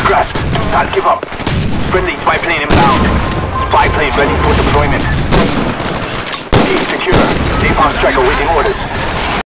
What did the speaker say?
grasp. Can't give up. Friendly spy plane inbound. Spy plane ready for deployment. Key secure. Napalm striker waiting orders.